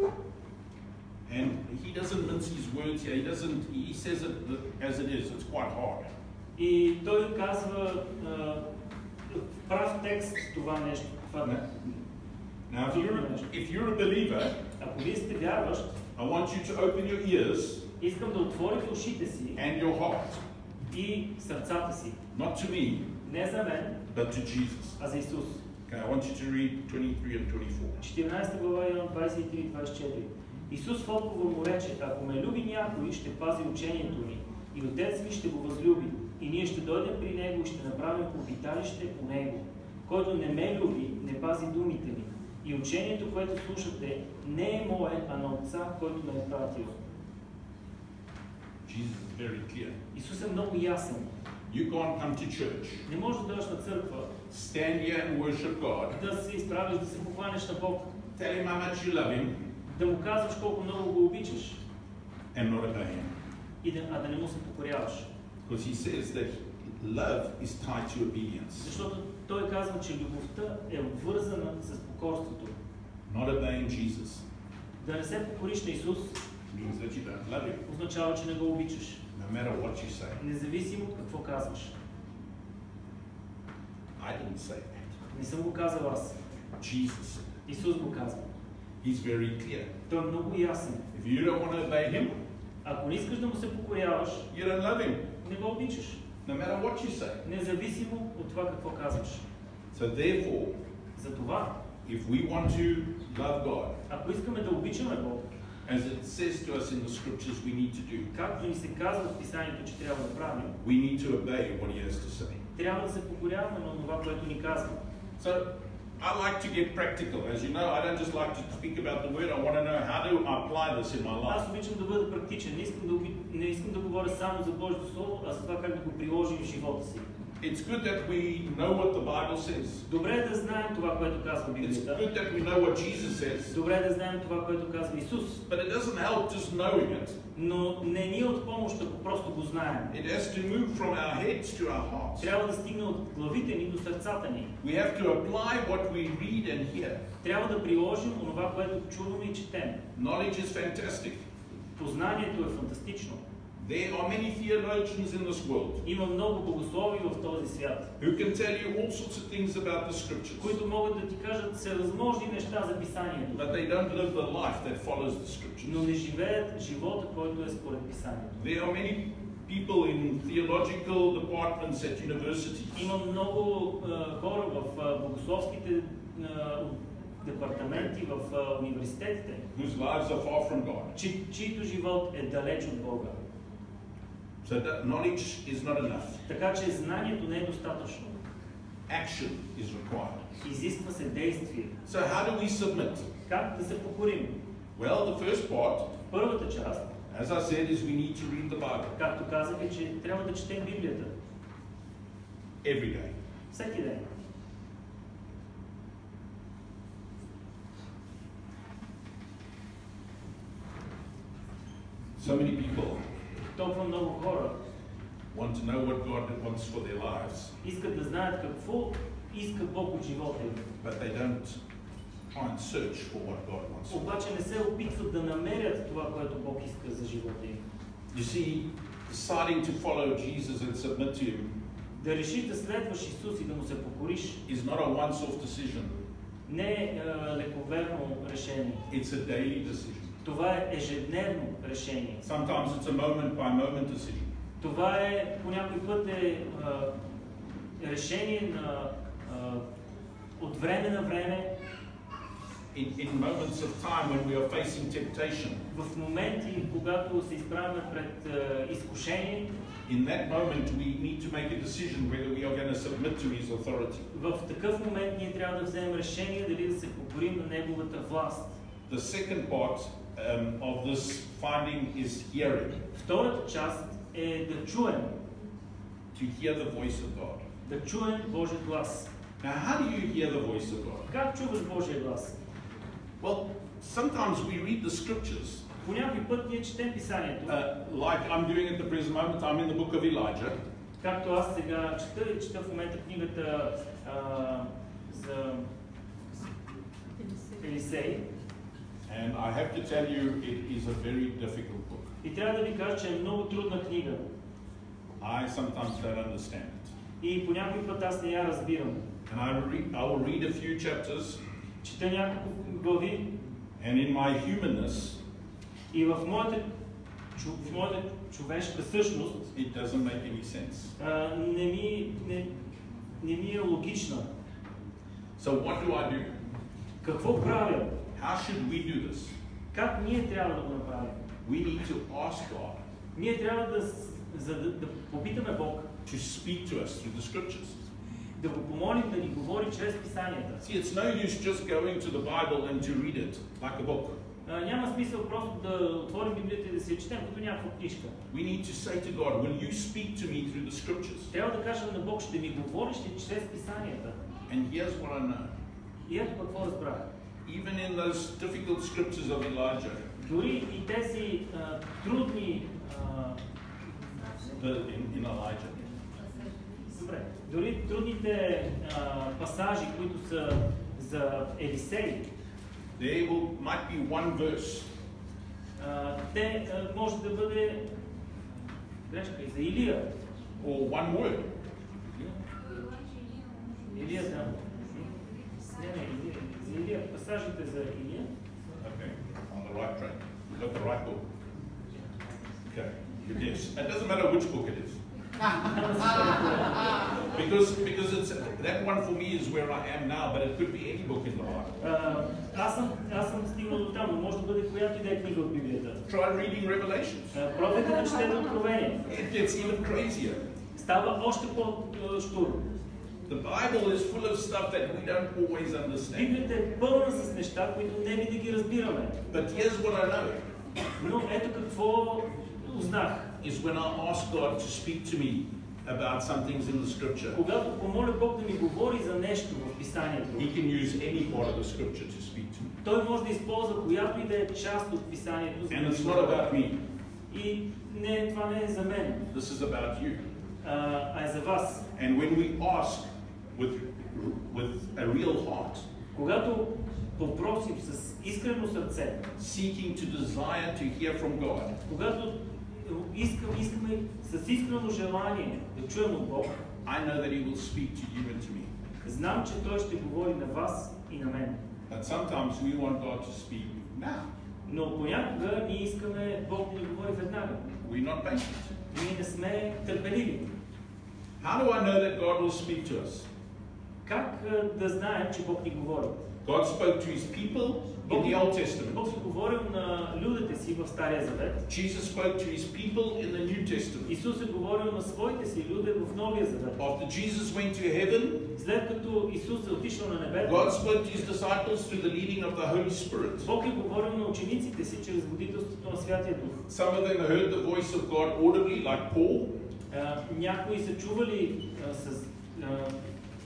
And he doesn't mince his words here. He says it as it is. It's quite hard. И той казва в прав текст това нещо. Now, if you're a believer, Ако вие сте вярващ, I want you to open your ears искам да отворите ушите си and your heart, и сърцата си. not to me, Не за мен, but to Jesus. а за Исус. Okay, I want you to read 23 and 24. 14 глава Йоан 23-24. Исус в отговор му рече: ако ме люби някой, ще пази учението ми, и Отец ми ще го възлюби, и ние ще дойдем при него и ще направим обиталище по него. Който не ме люби, не пази думите ми. И учението, което слушате, не е мое, а на Отца, който ме е пратил. Jesus is very clear. Исус е много ясен. You can't come to church, Не можеш да дойдеш на църква, stand here and worship God, да се изправиш, да се покланяш на Бог, tell him how much you love him, да му казваш колко много го обичаш, and not obey him. а да не му се покоряваш. Because he says that love is tied to obedience. Защото той казва, че любовта е обвързана с покорството. Not obeying Jesus Да не се покориш на Исус means that you don't love him, означава, че не го обичаш, no matter what you say. независимо от какво казваш. I didn't say that. Не съм го казал аз. Jesus said it. Исус го казва. He's very clear. Той е много ясен. If you don't want to obey him, Ако не искаш да му се покоряваш, you don't love him, не го обичаш, no matter what you say. независимо от това какво казваш. So therefore, Затова, if we want to love God, ако искаме да обичаме Бог, as it says to us in the scriptures we need to do, както ни се казва в Писанието, че трябва да правим, we need to obey what he has to say. трябва да се покоряваме на това, което ни казва. So I like to get practical. As you know, I don't just like to speak about the word. I want to know how to apply this in my life. Аз обичам да бъда практичен. Не искам да говоря само за Божието Слово, а за това как да го приложим в живота си. It's good that we know what the Bible says. Добре е да знаем това, което казва It's Библията. good that we know what Jesus says. Добре е да знаем това, което казва Исус. But it doesn't help just knowing it. Но не ни е от помощ, ако просто го знаем. It has to move from our heads to our hearts. Трябва да стигне от главите ни до сърцата ни. We have to apply what we read and hear. Трябва да приложим онова, което чуваме и четем. Knowledge is fantastic. Познанието е фантастично. There are many theologians in this world Има много богослови в този свят, who can tell you all sorts of things about the scriptures, които могат да ти кажат всевъзможни неща за писанието, but they don't live the life that follows the scriptures. но не живеят живота, който е според писанието. There are many people in theological departments at universities Има много хора в богословските департаменти в университетите, whose lives are far from God. чието живот е далеч от Бога. So that knowledge is not enough. Така че знанието не е достатъчно. Action is required. Изисква се действие. So how do we submit? Как да се покорим? Well, the first part, Първата част, as I said, is we need to read the Bible както казах, е, че трябва да четем Библията every day. всеки ден. So many people Толкова много хора want to know what God wants for their lives, искат да знаят какво иска Бог от живота им. but they don't try and search for what God wants. Обаче не се опитват да намерят това, което Бог иска за живота им. You see, deciding to follow Jesus and submit to Him Да решиш да следваш Исус и да му се покориш is not a once-off decision. не е лековерно решение. It's a daily decision. Това е ежедневно решение. Sometimes it's a moment-by-moment decision. Това е по някой път решение на от време на време. In moments of time when we are facing temptation, В моменти, когато се изправяме пред изкушение, in that moment we need to make a decision whether we are going to submit to His authority. в такъв момент ние трябва да вземем решение дали да се покорим на Неговата власт. The second part of this finding is hearing. Втората част е да чуем. To hear the voice of God. Да чуем Божия глас. Now, how do you hear the voice of God? Как чуваш Божия глас? Well, sometimes we read the scriptures, По някой път ние четем писанието. like I'm doing at the present moment. I'm in the book of Elijah. Както аз сега чета в момента книгата за Елисей. And I have to tell you, it is a very difficult book. И трябва да ви кажа, че е много трудна книга. I sometimes don't understand it. И по някой път аз не я разбирам. And I will read a few chapters, Чета няколко глави and in my humanness, и в моята човешка същност it doesn't make any sense. не ми е логична. So what do I do? Какво правя? How should we do this? Как ние трябва да го направим? We need to ask God Ние трябва да попитаме Бог to speak to us through the scriptures. да го помолим да ни говори чрез писанията. See, it's no use just going to the Bible and to read it like a book. Няма смисъл просто да отворим Библията и да си я четем като някаква книжка. We need to say to God, will you speak to me through the scriptures? Трябва да кажем на Бог, ще ми говориш ли чрез писанията? And here's what I know. И ето какво разбрах. Even in those difficult scriptures of Elijah, Дори и тези трудни in Elijah, добре, дори трудните пасажи, които са за Елисей, there might be one verse те може да бъде грешка и за Илия. or one word. Илия, да. Не, Илия. За Илия. Пасажите за Илия. Okay, on the right track. You've got the right book. Okay, yes. It doesn't matter which book it is. Because it's that one for me is where I am now, but it could be any book in the Bible. Аз съм стигнал до там, но може да бъде която и да е книга от Библията. Try reading Revelations. Пробвайте да четете Откровение. It gets even crazier. Става още по-штур. The Bible is full of stuff that we don't always understand. Библията е пълна с неща, които не винаги разбираме. But here's what I know. Но ето какво узнах. Is when I ask God to speak to me about some things in the scripture. Когато помоля Бог да ми говори за нещо в писанието, He can use any part of the scripture to speak to me. Той може да използва която и да е част от писанието. And it's not about me. И това не е за мен. This is about you. А е за вас. And when we ask with a real heart, Когато попросим с искрено сърце, seeking to desire to hear from God, когато искаме с искрено желание да чуем от Бог, I know that He will speak to you and to me. знам, че Той ще говори на вас и на мен. But sometimes we want God to speak now. Но понякога ние искаме Бог да ни говори веднага. We're not patient. Ние не сме търпеливи. How do I know that God will speak to us? Как да знаем, че Бог ни говори? God spoke to His people in the Old Testament. Бог е говорил на людите си в Стария Завет. Jesus spoke to His people in the New Testament. Исус е говорил на своите си люди в Новия Завет. After Jesus went to heaven, След като Исус е отишъл на небето, God spoke to His disciples through the leading of the Holy Spirit. Бог е говорил на учениците си чрез водителството на Святия Дух. Some of them heard the voice of God audibly, like Paul. Някои са чували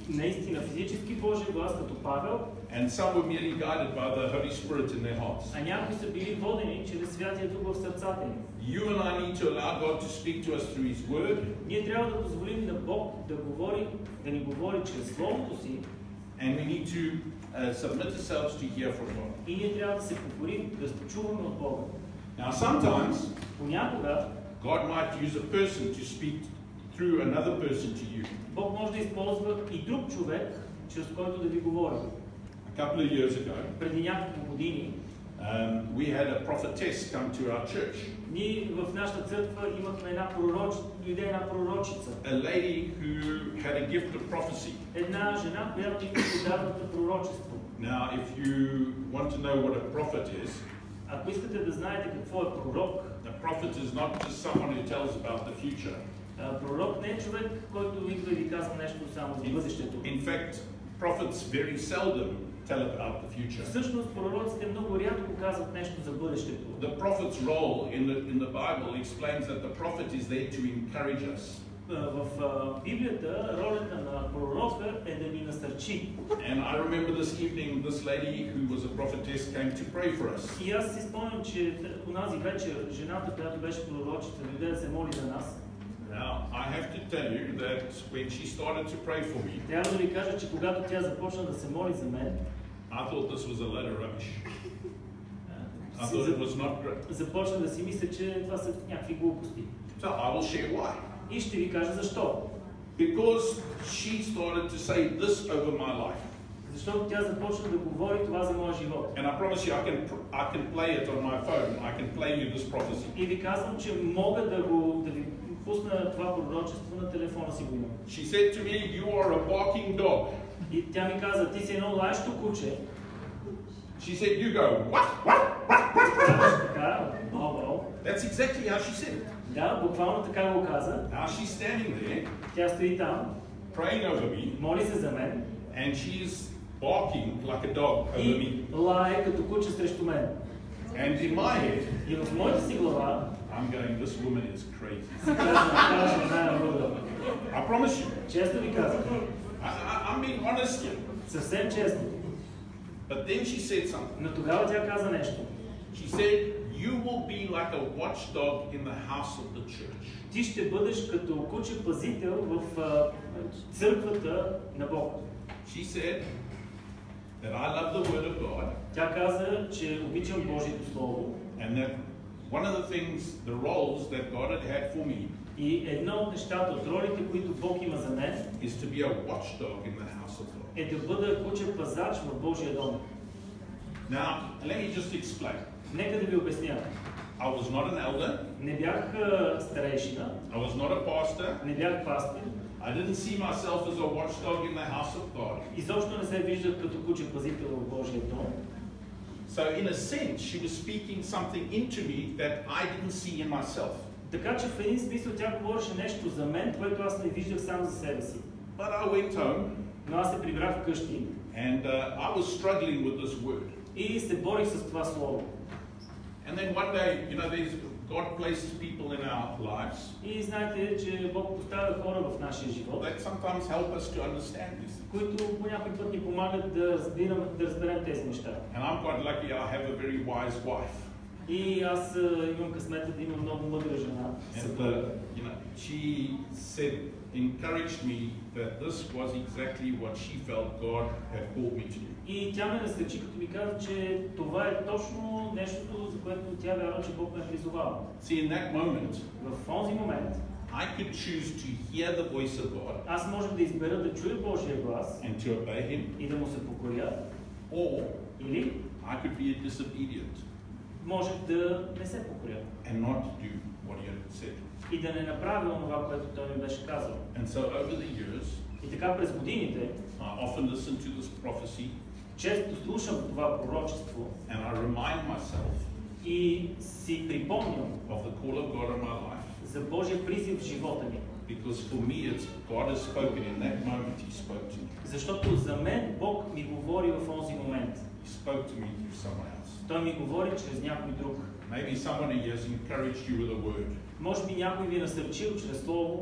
наистина физически Божия глас, като Павел, and some were merely guided by the Holy Spirit in their hearts. а някои са били водени чрез Святия Дух в сърцата им. You and I need to allow God to speak to us through His Word, Ние трябва да позволим на Бог да ни говори чрез Словото си, and we need to submit ourselves to hear from God. и ние трябва да се покорим, да чуваме от Бога. Now, sometimes Понякога God might use a person to speak through another person to you. Бог може да използва и друг човек, чрез който да ви говори. A couple of years ago, Преди няколко години we had a prophetess come to our church. ние в нашата църква имахме дойде една пророчица. A lady who had a gift of prophecy. Една жена, която има дарното пророчество. Now, if you want to know what a prophet is, Ако искате да знаете какво е пророк, a prophet is not just someone who tells about the future. Пророк не е човек, който идва и ви казва нещо само за бъдещето. In fact, prophets very seldom tell about the future. Всъщност пророците много рядко казват нещо за бъдещето. The prophet's role in the Bible explains that the prophet is there to encourage us. В Библията ролята на пророка е да ни насърчи. And I remember this evening, this lady who was a prophetess came to pray for us. И аз си спомням, че онази вечер жената, която беше пророчица, дойде да се моли за нас. Now, I have to tell you that when she started to pray for me, Трябва да ви кажа, че когато тя започна да се моли за мен, I thought this was a load of rubbish. I thought it was not great. започна да си мисля, че това са някакви глупости. So I will share why. И ще ви кажа защо. Because she started to say this over my life. Защото тя започна да говори това за моя живот. And I promise you, I can play it on my phone. I can play you this prophecy. И ви казвам, че мога да ви пусна това пророчество на телефона си го имам. She said to me, "You are a barking dog." И тя ми каза, ти си едно лаещо куче. She said, "You go what? Така, That's exactly how she said it. Да, буквално така го каза. Now she's standing there, Тя стои там, praying over me, моли се за мен and she's barking like a dog over me. и лае като куче срещу мен. And in my head, И в моята си глава I'm going, "This woman is crazy." си казвам, тази жена е луда. I promise you. Често ви казвам, I'm being honest here. съвсем честно. But then she said something. Но тогава тя каза нещо. She said, "You will be like a watchdog in the house of the church." Ти ще бъдеш като куче пазител в църквата на Бог. She said that I love the Word of God, Тя каза, че обичам Божието Слово. and that one of the things, the roles that God had for me, И едно от нещата, от ролите, които Бог има за мен, is to be a watchdog in the house of God. е да бъда куче пазач в Божия дом. Now, let me just explain. Нека да ви обясня. I was not an elder. Не бях старейшина, I was not a pastor. не бях пастир, I didn't see myself as a watchdog in the house of God. изобщо не се виждах като куче пазител в Божия дом. So in a sense, she was speaking something into me that I didn't see in myself. Така че в един смисъл тя говореше нещо за мен, което аз не виждах само за себе си. But I went home, Но аз се прибрах вкъщи and I was struggling with this word. и се борих с това слово. And then one day, God places people in our lives И знаете, че Бог поставя хора в нашия живот, that sometimes help us to understand this. които по някой път ни помагат да разберем тези неща. And I'm quite lucky I have a very wise wife. И аз имам късмета да имам много мъдра жена. And she said, encouraged me that this was exactly what she felt God had called me to do. И тя ме насърчи, като ми каза, че това е точно нещото, за което тя вярва, че Бог ме е призовал. See, in that moment, В този момент I could choose to hear the voice of God аз можех да избера да чуя Божия глас and to obey Him, и да му се покоря, or или I could be disobedient можех да не се покоря and not do what He had said. и да не направя това, което той ми беше казал. And so over the years, И така през годините I often listen to this prophecy често слушам това пророчество and I remind myself и си припомням of the call of God in my life. за Божия призив в живота ми. Because for me, it's God has spoken in that moment. He spoke to me. Защото за мен Бог ми говори в този момент. He spoke to me through someone else. Той ми говори чрез някой друг. Maybe someone who has encouraged you with a word. Може би някой ви е насърчил чрез слово.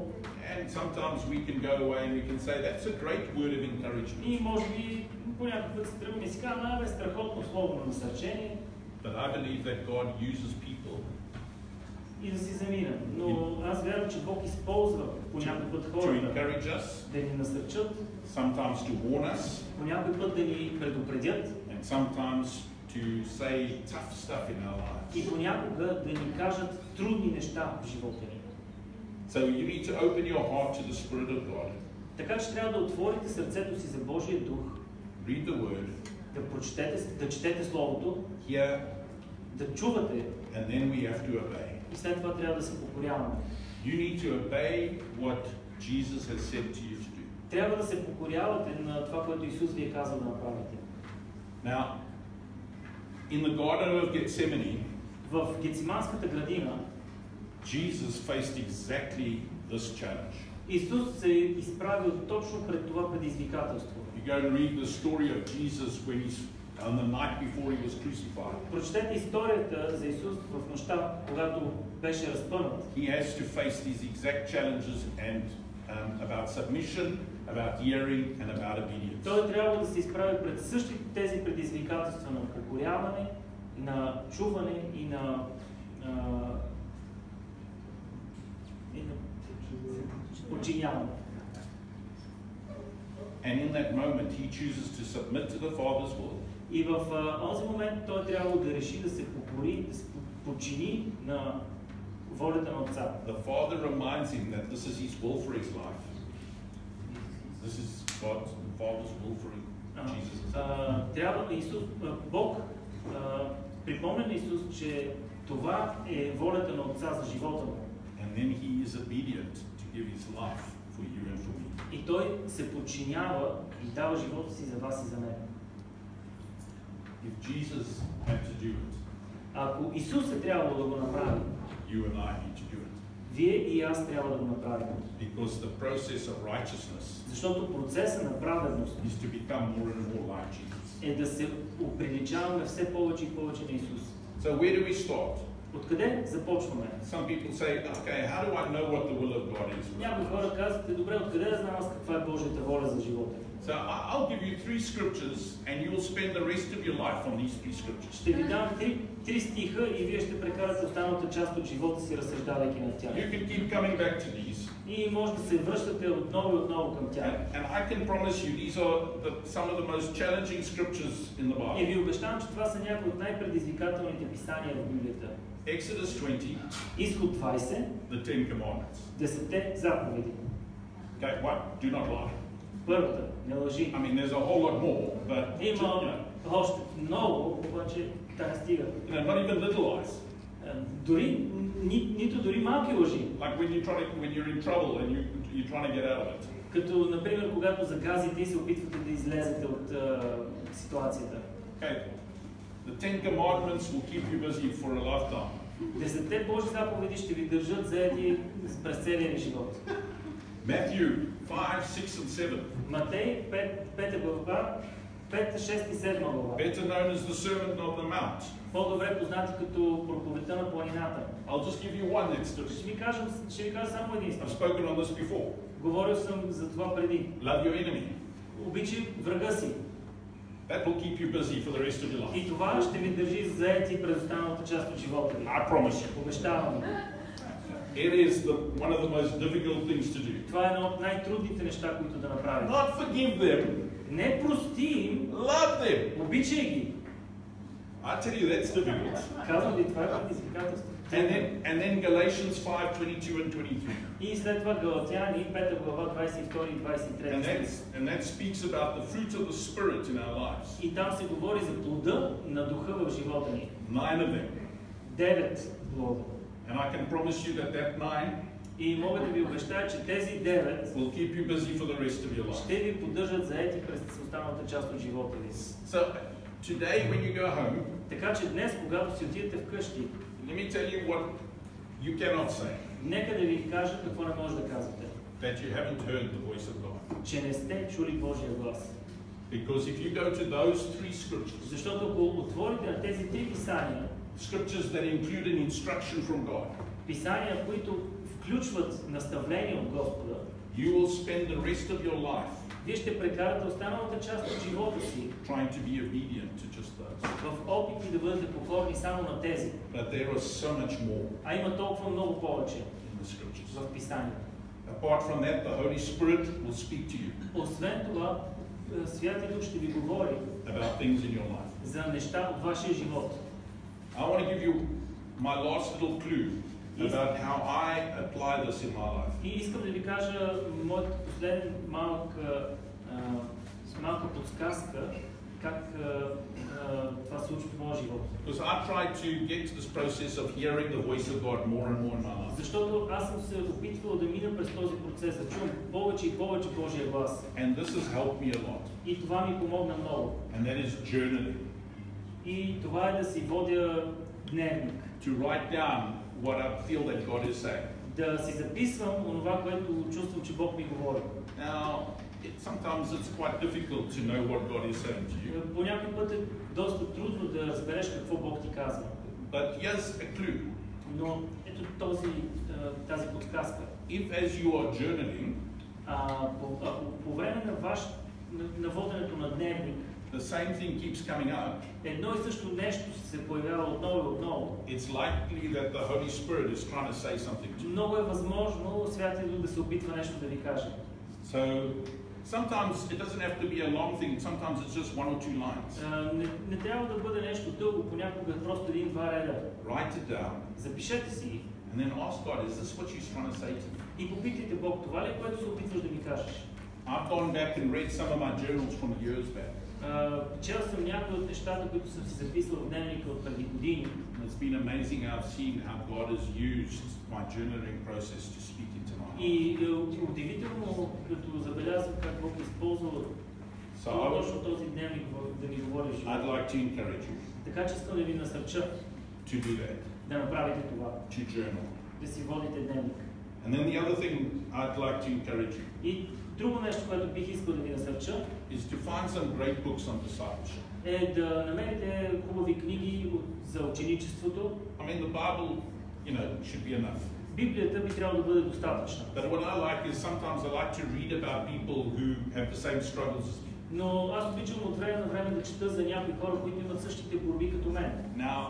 And sometimes we can go away and we can say, that's a great word of encouragement. И може би понякога се тръгваме и си казваме, страхотно слово на насърчение. But I believe that God uses people И да си замина. Но аз вярвам, че Бог използва по някой път to хората encourage us, да ни насърчат, sometimes to warn us, по някой път да ни предупредят and sometimes to say tough stuff in our lives. и понякога да ни кажат трудни неща в живота ни. So you need to open your heart to the Spirit of God, Така че трябва да отворите сърцето си за Божия дух, read the Word, да четете Словото, hear, да чувате and then we have to obey. и след това трябва да се покоряваме. You need to obey what Jesus has said to you to do. Трябва да се покорявате на това, което Исус ви е казал да направите. Now, in the Garden of Gethsemane, В Гециманската градина Jesus faced exactly this challenge. Исус се е изправил точно пред това предизвикателство. You go and read the story of Jesus when he's on the night before he was crucified. Прочетете историята за Исус в нощта, когато беше разпънат. He has to face these exact challenges and about submission, about hearing, and about obedience. Той трябва да се изправи пред същите тези предизвикателства на покоряване, на чуване и на подчиняване. And in that moment, he chooses to submit to the Father's will. И в този момент той трябва да реши да се покори, да се подчини на волята на Отца. The Father reminds him that this is his will for his life. This is God's Father's will for Jesus. Трябва Исус, Бог припомня на Исус, че това е волята на Отца за живота му. And then he is obedient to give his life for you and for me. И той се подчинява и дава живота си за вас и за мен. If Jesus had to do it, Ако Исус е трябвало да го направи, you and I need to do it. вие и аз трябва да го направим. Because the process of righteousness Защото процесът на праведност is to become more and more like Jesus. е да се оприличаваме все повече и повече на Исус. So where do we start? Откъде започваме? Some people say, okay, how do I know what the will of God is? Някои хора казват, добре, откъде да знам аз каква е Божията воля за живота? So I'll give you 3 scriptures and you'll spend the rest of your life on these 3 scriptures. Ще ви дам три стиха и вие ще прекарате останалата част от живота си, разсъждавайки над тях. You can keep coming back to these. И може да се връщате отново и отново към тях. And I can promise you these are some of the most challenging scriptures in the И Bible. ви обещавам, че това са някои от най-предизвикателните писания в Библията. Exodus 20, Изход 20, the 10 commandments. 10 заповеди. Okay, what? Do not lie. Първата, не лъжи. I mean, there's a whole lot more, but Има още много, обаче да не стига. not even little lies. Дори, нито дори малки лъжи. Like when you're in trouble and you're trying to get out of it. Като, например, когато загазите и се опитвате да излезете от ситуацията. Okay, the 10 commandments will keep you busy for a lifetime. 10 Божи заповеди ще ви държат заети през целия ви живот. Matthew 5, 6, and 7. Матей 5 глава, 5, 6 и 7 глава. Better known as the Sermon on the Mount. По-добре познати като проповедта на планината. I'll just give you one that's Ще ви кажа само един I've стих. spoken on this before. Говорил съм за това преди. Love your enemy. Обичай врага си. That will keep you busy for the rest of your life. И това ще ви държи заети през останалата част от живота ви. I promise you. Обещавам ви. It is one of the most difficult things to do. Това е едно от най-трудните неща, които да направите. Not forgive them, Не прости им, love them. обичай ги. I tell you, that's difficult. Казвам ви, това е предизвикателство. And then Galatians 5, 22 and 23. И след това Галатяни, 5 глава, 22 и 23. And that speaks about the fruit of the Spirit in our lives. И там се говори за плода на духа в живота ни. 9 of them. 9 плода. And I can promise you that 9 И мога да ви обещая, че тези 9 will keep you busy for the rest of your life. ще ви поддържат заети през останалата част от живота ви. So today when you go home, Така че днес, когато си отидете вкъщи, let me tell you what you cannot say. нека да ви кажа какво не може да казвате. That you haven't heard the voice of God. Че не сте чули Божия глас. Because if you go to those 3 scriptures, Защото ако отворите на тези 3 писания, scriptures that include an instruction from God, писания, които включват наставления от Господа, you will spend the rest of your life вие ще прекарате останалата част от живота си trying to be obedient to just those. в опити да бъдете покорни само на тези. But there is so much more А има толкова много повече in the scriptures. в Писанието. Apart from that, the Holy Spirit will speak to you Освен това, Святия Дух ще ви говори about things in your life. за неща от вашия живот. I want to give you my last little clue about how I apply this in my life. И искам да ви кажа моят последен малка подсказка как това се случва в моя живот. Because I try to get to this process of hearing the voice of God more and more in my life. Защото аз съм се опитвал да мина през този процес, да чувам повече и повече Божия глас. And this has helped me a lot. И това ми помогна много. And that is journaling. И това е да си водя дневник. To write down what I feel that God is saying. Да си записвам онова, което чувствам, че Бог ми говори. Now, sometimes it's quite difficult to know what God is saying to you. По някой път е доста трудно да разбереш какво Бог ти казва. But here's a clue. Но ето тази подсказка. If as you are journaling, По време на воденето на дневник, the same thing keeps coming up, едно и също нещо се появява отново и отново. it's likely that the Holy Spirit is trying to say something to you. Много е възможно Святия Дух да се опитва нещо да ви каже. So sometimes it doesn't have to be a long thing, sometimes it's just one or two lines. Не трябва да бъде нещо дълго, понякога е просто един-два реда. Write it down Запишете си and then ask God, is this what He's trying to say to me? и попитайте Бог, това ли е, което се опитваш да ми кажеш? I've gone back and read some of my journals from years back. Чел съм някои от нещата, които съм си записал в дневника от преди години. It's been amazing how I've seen how God has used my journaling process to speak into my heart. И удивително, като забелязвам как Бог използва точно този дневник да ми говори в живота. I'd like to encourage you Така че искам да ви насърча to do that, да направите това, to journal. да си водите дневник. And then the other thing I'd like to encourage you И друго нещо, което бих искал да ви насърча, is to find some great books on discipleship. е да намерите хубави книги за ученичеството. I mean, the Bible, should be enough. Библията би трябвало да бъде достатъчна. But what I like is sometimes I like to read about people who have the same struggles as me. Но аз обичам от време на време да чета за някои хора, които имат същите борби като мен. Now,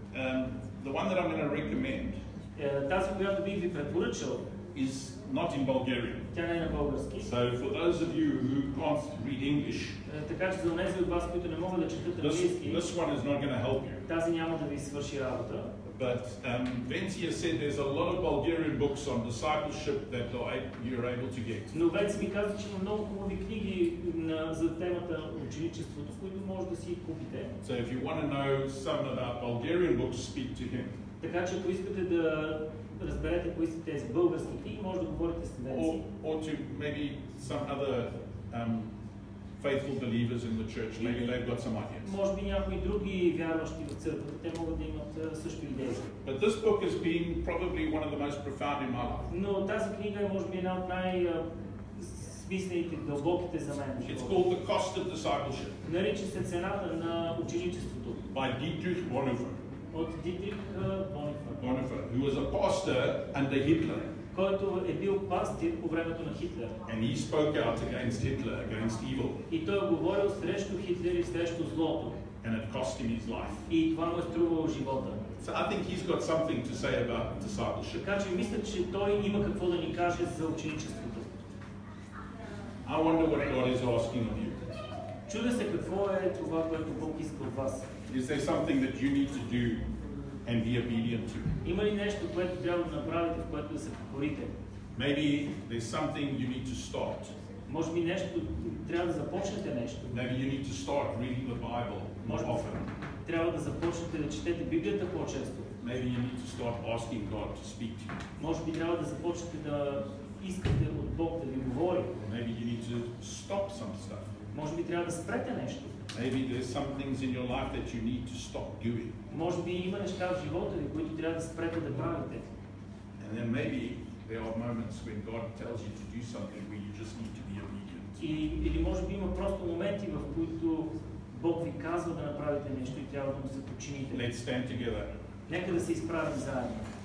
the one that I'm going to recommend Тази, която бих ви препоръчал, is not in Bulgarian. тя не е на български. So for those of you who can't read English, Така че за онези от вас, които не могат да четат английски, this one is not going to help you. тази няма да ви свърши работа. But Vencia said there's a lot of Bulgarian books on discipleship that you're able to get. Но Венци ми каза, че има много хубави книги за темата ученичеството, които може да си купите. So if you want to know some about Bulgarian books, speak to him. Така че ако искате да разберете кои са тези български книги, може да говорите с Венци. Or to maybe some other faithful believers in the church. Maybe they've got some ideas. Може би някои други вярващи в църквата, те могат да имат също идеи. But this book has been probably one of the most profound in my life. Но тази книга е може би една от най-смислените, дълбоките за мен. It's called The Cost of Discipleship Нарича се Цената на ученичеството. by Dietrich Bonhoeffer. От Дитрих Bonhoeffer, who was a pastor under Hitler. който е бил пастир по времето на Хитлер. And he spoke out against Hitler, against evil. И той е говорил срещу Хитлер и срещу злото. And it cost him his life. И това му е струвало живота. So I think he's got something to say about discipleship. Така че мисля, че той има какво да ни каже за ученичеството. I wonder what God is asking of you. Чудя се какво е това, което Бог иска от вас. Is there something that you need to do and be obedient to? Има ли нещо, което трябва да направите, в което да се покорите? Maybe there's something you need to start. Може би нещо, трябва да започнете нещо. Maybe you need to start reading the Bible more often. Трябва да започнете да четете Библията по-често. Maybe you need to start asking God to speak to you. Може би трябва да започнете да искате от Бог да ви говори. Maybe you need to stop some stuff. Може би трябва да спрете нещо. Maybe there's some things in your life that you need to stop doing. Може би има неща в живота ви, които трябва да спрете да правите. And then maybe there are moments when God tells you to do something where you just need to be obedient. Или може би има просто моменти, в които Бог ви казва да направите нещо и трябва да му се подчините. Let's stand together. Нека да се изправим заедно.